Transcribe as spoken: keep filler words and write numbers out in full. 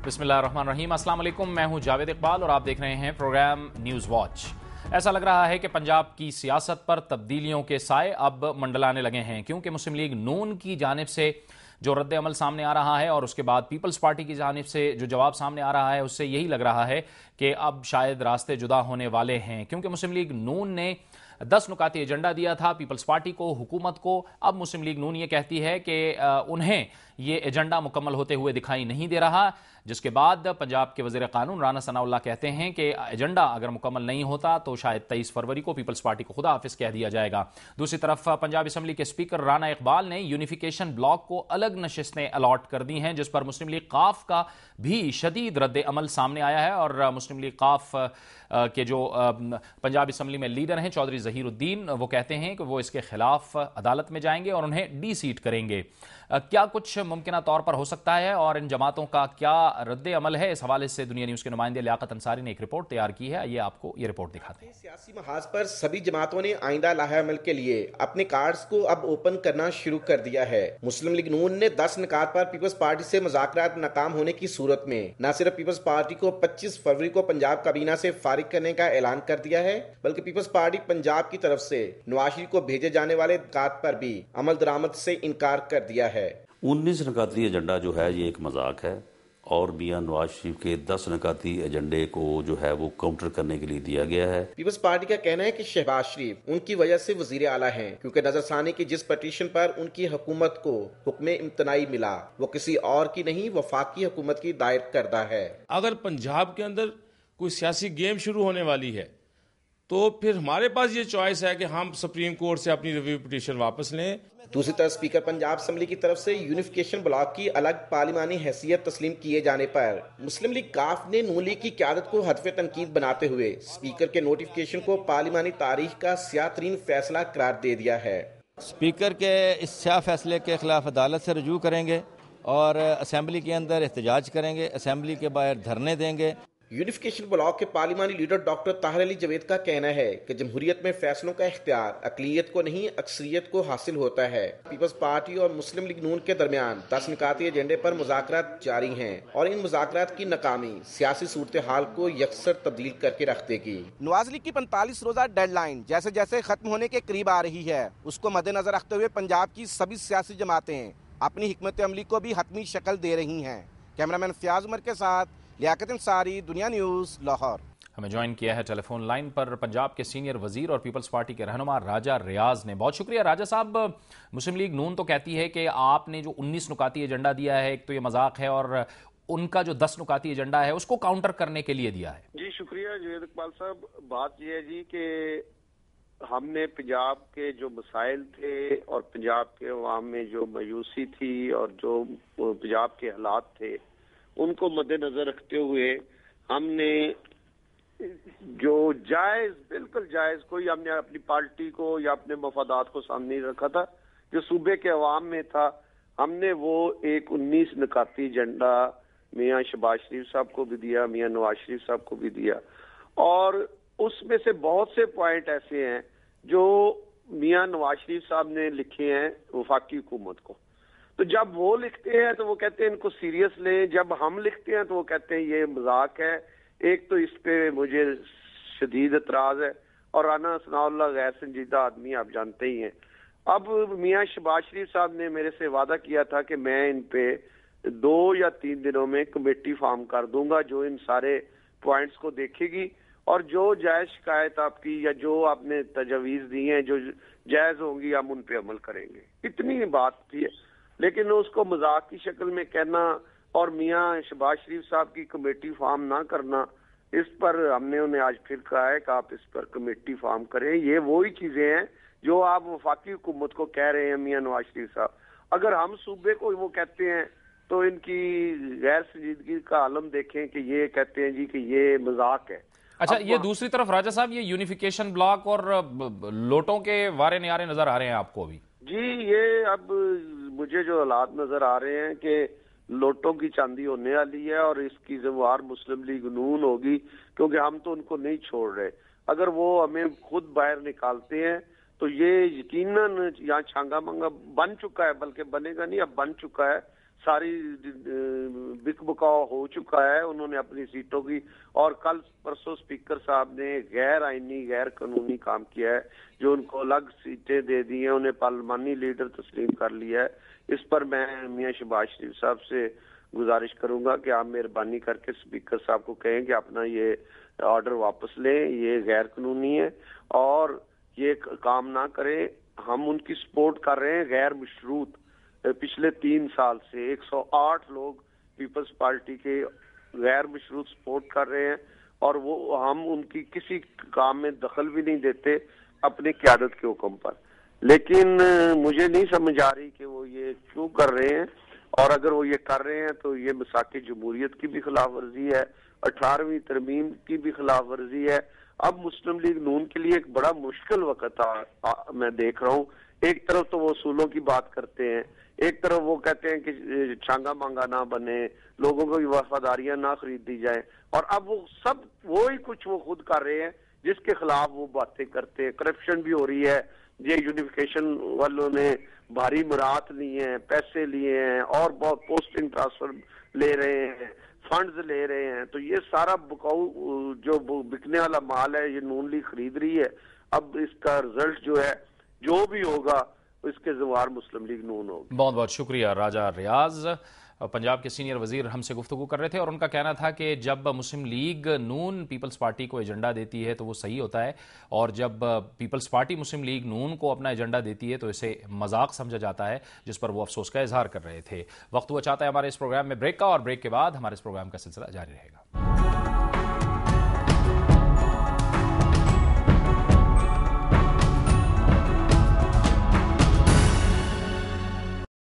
بسم اللہ الرحمن الرحیم۔ السلام علیکم، میں ہوں جاوید اقبال اور آپ دیکھ رہے ہیں پروگرام نیوز واچ۔ ایسا لگ رہا ہے کہ پنجاب کی سیاست پر تبدیلیوں کے سائے اب منڈلانے لگے ہیں، کیونکہ مسلم لیگ نون کی جانب سے جو رد عمل سامنے آ رہا ہے اور اس کے بعد پیپلز پارٹی کی جانب سے جو جواب سامنے آ رہا ہے، اس سے یہی لگ رہا ہے کہ اب شاید راستے جدا ہونے والے ہیں، کیونکہ مسلم لیگ نون نے دس نکاتی ایجنڈا دیا تھا پیپلز پارٹی کو، حکومت کو۔ اب مسلم لیگ نون یہ کہتی ہے کہ انہیں یہ ایجنڈا مکمل ہوتے ہوئے دکھائی نہیں دے رہا، جس کے بعد پنجاب کے وزیر قانون رانا ثناء اللہ کہتے ہیں کہ ایجنڈا اگر مکمل نہیں ہوتا تو شاید تیئیس فروری کو پیپلز پارٹی کو خدا حافظ کہہ دیا جائے گا۔ دوسری طرف پنجاب اسمبلی کے اسپیکر رانا اقبال نے یونیفیکیشن بلاک کو الگ نشستیں الاٹ کر دی ہیں، جس پر مسلم لیگ قاف کا بھی شدید رد عمل سامنے آیا ہے، اور مسلم لیگ قاف کے جو پنجاب اسمبلی میں لیڈر ہیں چودھری ظہیر الدین، وہ کہتے ہیں کہ وہ اس کے خلاف عدالت میں جائیں گے اور انہیں ڈی سیٹ کریں گے۔ کیا کچھ ممکنہ طور پر ہو سکتا ہے اور ان جماعتوں کا کیا رد عمل ہے، اس حوالے سے دنیا نیوز کے نمائندے لیاقت انصاری نے ایک رپورٹ تیار کی ہے، یہ آپ کو یہ رپورٹ دکھاتے ہیں۔ سیاسی محاذ پر سبھی جماعتوں نے آئندہ لاہے عمل کے لیے اپنے کارڈز کو اب اوپن کرنا شروع کر دیا ہے۔ مسلم لیگ نون نے دس نکات پر پیپلز پارٹی سے مذاکرات ناکام ہونے کی صورت میں نہ صرف پیپلز پارٹی کو پچیس فروری کو پنجاب کابینہ سے فارغ کرنے کا اعلان کر دیا ہے، بلکہ پیپلز پارٹی پنجاب کی طرف سے نواز شریف کو بھیجے جانے والے نکات پر بھی عمل درآمد سے انکار کر دیا ہے۔ انیس نکاتی ایجنڈا جو ہے یہ ایک مذاق ہے، اور میاں نواز شریف کے دس نکاتی ایجنڈے کو جو ہے وہ کاؤنٹر کرنے کے لیے دیا گیا ہے۔ پیپلز پارٹی کا کہنا ہے کہ شہباز شریف ان کی وجہ سے وزیر اعلیٰ ہیں، کیونکہ نظر ثانی کی جس پٹیشن پر ان کی حکومت کو حکم امتناعی ملا وہ کسی اور کی نہیں، وفاقی حکومت کی دائر کردہ ہے۔ اگر پنجاب کے اندر کوئی سیاسی گیم شروع ہونے والی ہے تو پھر ہمارے پاس یہ چوائس ہے کہ ہم سپریم کورٹ سے اپنی ریویو پٹیشن واپس لیں۔ دوسری طرف اسپیکر پنجاب اسمبلی کی طرف سے یونیفیکیشن بلاک کی الگ پارلیمانی حیثیت تسلیم کیے جانے پر مسلم لیگ قاف نے نون لیگ کی قیادت کو ہدف تنقید بناتے ہوئے اسپیکر کے نوٹیفیکیشن کو پارلیمانی تاریخ کا سیاہ ترین فیصلہ قرار دے دیا ہے۔ اسپیکر کے اس سیاہ فیصلے کے خلاف عدالت سے رجوع کریں گے اور اسمبلی کے اندر احتجاج کریں گے، اسمبلی کے باہر دھرنے دیں گے۔ یونیفیکیشن بلاک کے پارلیمانی لیڈر ڈاکٹر طاہر علی جاوید کا کہنا ہے کہ جمہوریت میں فیصلوں کا اختیار اقلیت کو نہیں اکثریت کو حاصل ہوتا ہے۔ پیپلز پارٹی اور مسلم لیگ نون کے درمیان دس نکاتی ایجنڈے پر مذاکرات جاری ہیں اور ان مذاکرات کی ناکامی سیاسی صورتحال کو یکسر تبدیل کر کے رکھ دے گی۔ نواز لیگ کی پینتالیس روزہ ڈیڈ لائن جیسے جیسے ختم ہونے کے قریب آ رہی ہے، اس کو مد نظر رکھتے ہوئے پنجاب کی سبھی سیاسی جماعتیں اپنی حکمت عملی کو بھی حتمی شکل دے رہی ہیں۔ کیمرامین فیاض عمر کے ساتھ لیاقت انصاری، دنیا نیوز، لاہور۔ ہمیں جوائن کیا ہے ٹیلی فون لائن پر پنجاب کے سینئر وزیر اور پیپلز پارٹی کے رہنما راجہ ریاض نے۔ بہت شکریہ راجہ صاحب۔ مسلم لیگ نون تو کہتی ہے کہ آپ نے جو انیس نکاتی ایجنڈا دیا ہے، ایک تو یہ مذاق ہے، اور ان کا جو دس نکاتی ایجنڈا ہے اس کو کاؤنٹر کرنے کے لیے دیا ہے۔ جی شکریہ جوید اقبال صاحب۔ بات یہ ہے جی کہ ہم نے پنجاب کے جو مسائل تھے اور پنجاب کے عوام میں جو مایوسی تھی اور جو پنجاب کے حالات تھے ان کو مد نظر رکھتے ہوئے ہم نے جو جائز، بالکل جائز، کوئی ہم نے اپنی پارٹی کو یا اپنے مفادات کو سامنے نہیں رکھا تھا، جو صوبے کے عوام میں تھا، ہم نے وہ ایک انیس نکاتی ایجنڈا میاں شہباز شریف صاحب کو بھی دیا، میاں نواز شریف صاحب کو بھی دیا، اور اس میں سے بہت سے پوائنٹ ایسے ہیں جو میاں نواز شریف صاحب نے لکھے ہیں وفاقی حکومت کو۔ تو جب وہ لکھتے ہیں تو وہ کہتے ہیں ان کو سیریس لیں، جب ہم لکھتے ہیں تو وہ کہتے ہیں یہ مذاق ہے۔ ایک تو اس پہ مجھے شدید اعتراض ہے، اور رانا ثناء اللہ غیر سنجیدہ آدمی آپ جانتے ہی ہیں۔ اب میاں شہباز شریف صاحب نے میرے سے وعدہ کیا تھا کہ میں ان پہ دو یا تین دنوں میں کمیٹی فارم کر دوں گا جو ان سارے پوائنٹس کو دیکھے گی، اور جو جائز شکایت آپ کی یا جو آپ نے تجاویز دی ہیں جو جائز ہوں گی ہم ان پہ عمل کریں گے۔ اتنی بات تھی، لیکن اس کو مذاق کی شکل میں کہنا اور میاں شہباز شریف صاحب کی کمیٹی فارم نہ کرنا، اس پر ہم نے انہیں آج پھر کہا ہے کہ آپ اس پر کمیٹی فارم کریں۔ یہ وہی چیزیں ہیں جو آپ وفاقی حکومت کو کہہ رہے ہیں میاں نواز شریف صاحب۔ اگر ہم صوبے کو وہ کہتے ہیں تو ان کی غیر سنجیدگی کا عالم دیکھیں کہ یہ کہتے ہیں جی کہ یہ مذاق ہے۔ اچھا، یہ دوسری طرف راجہ صاحب یہ یونیفیکیشن بلاک اور لوٹوں کے وارے نیارے نظر آ رہے ہیں آپ کو بھی؟ جی یہ اب مجھے جو حالات نظر آ رہے ہیں کہ لوٹوں کی چاندی ہونے والی ہے اور اس کی ذمہ مسلم لیگ نون ہوگی، کیونکہ ہم تو ان کو نہیں چھوڑ رہے۔ اگر وہ ہمیں خود باہر نکالتے ہیں تو یہ یقیناً یہاں چھانگا منگا بن چکا ہے، بلکہ بنے گا نہیں، اب بن چکا ہے۔ ساری بک بکاؤ ہو چکا ہے، انہوں نے اپنی سیٹوں کی، اور کل پرسوں اسپیکر صاحب نے غیر آئینی غیر قانونی کام کیا ہے، جو ان کو الگ سیٹیں دے دی ہیں، انہیں پارلیمانی لیڈر تسلیم کر لیا ہے۔ اس پر میں میاں شہباز شریف صاحب سے گزارش کروں گا کہ آپ مہربانی کر کے اسپیکر صاحب کو کہیں کہ اپنا یہ آرڈر واپس لیں، یہ غیر قانونی ہے اور یہ کام نہ کریں۔ ہم ان کی سپورٹ کر رہے ہیں غیر مشروط، پچھلے تین سال سے ایک سو آٹھ لوگ پیپلز پارٹی کے غیر مشروط سپورٹ کر رہے ہیں، اور وہ ہم ان کی کسی کام میں دخل بھی نہیں دیتے اپنی قیادت کے حکم پر، لیکن مجھے نہیں سمجھ آ رہی کہ وہ یہ کیوں کر رہے ہیں، اور اگر وہ یہ کر رہے ہیں تو یہ میثاق جمہوریت کی بھی خلاف ورزی ہے، اٹھارہویں ترمیم کی بھی خلاف ورزی ہے۔ اب مسلم لیگ نون کے لیے ایک بڑا مشکل وقت آ, آ, میں دیکھ رہا ہوں۔ ایک طرف تو وہ اصولوں کی بات کرتے ہیں، ایک طرف وہ کہتے ہیں کہ چھانگا مانگا نہ بنے، لوگوں کو وفاداریاں نہ خرید دی جائیں، اور اب وہ سب وہی کچھ وہ خود کر رہے ہیں جس کے خلاف وہ باتیں کرتے ہیں۔ کرپشن بھی ہو رہی ہے، یہ یونیفیکیشن والوں نے بھاری مراد لیے ہیں، پیسے لیے ہیں، اور بہت پوسٹنگ ٹرانسفر لے رہے ہیں، فنڈز لے رہے ہیں، تو یہ سارا بکاؤ جو بکنے والا مال ہے یہ نون لیگ خرید رہی ہے۔ اب اس کا رزلٹ جو ہے جو بھی ہوگا اس کے ذمہ مسلم لیگ نون ہوگی۔ بہت بہت شکریہ راجہ ریاض، پنجاب کے سینئر وزیر ہم سے گفتگو کر رہے تھے، اور ان کا کہنا تھا کہ جب مسلم لیگ نون پیپلز پارٹی کو ایجنڈا دیتی ہے تو وہ صحیح ہوتا ہے، اور جب پیپلز پارٹی مسلم لیگ نون کو اپنا ایجنڈا دیتی ہے تو اسے مذاق سمجھا جاتا ہے، جس پر وہ افسوس کا اظہار کر رہے تھے۔ وقت ہوا چاہتا ہے ہمارے اس پروگرام میں بریک کا، اور بریک کے بعد ہمارے اس پروگرام کا سلسلہ جاری رہے گا۔